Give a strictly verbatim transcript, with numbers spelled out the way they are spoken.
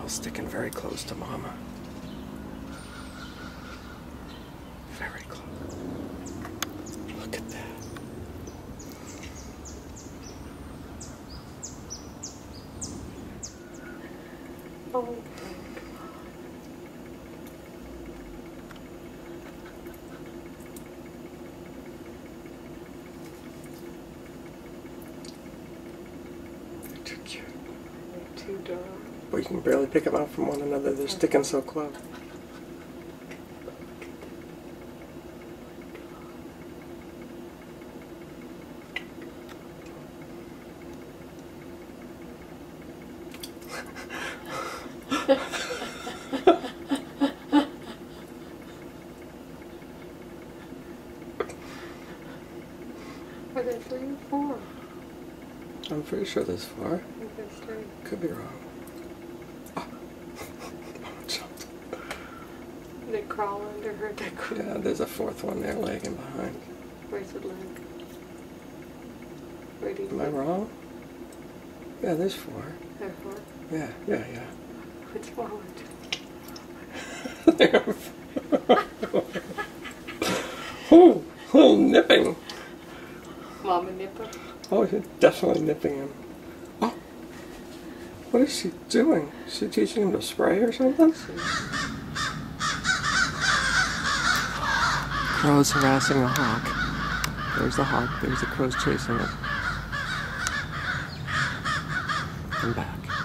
sticking very close to Mama. Very close. Look at that. Oh. They're too cute. They're too dark. But you can barely pick them out from one another. They're sticking so close. Are there three or four? I'm pretty sure there's four. I think there's three. Could be wrong. Oh. Mama jumped. They crawl under her. They crawl. Yeah, there's a fourth one there lagging behind. Where's the leg? Where do you Am I think? wrong? Yeah, there's four. There are four? Yeah, yeah, yeah. Which one? There are four. Oh, oh, nipping. Mama nipper? Oh, you're definitely nipping him. Oh, what is she doing? Is she teaching him to spray or something? Crow's harassing a hawk. There's the hawk. There's the crows chasing it. Come back.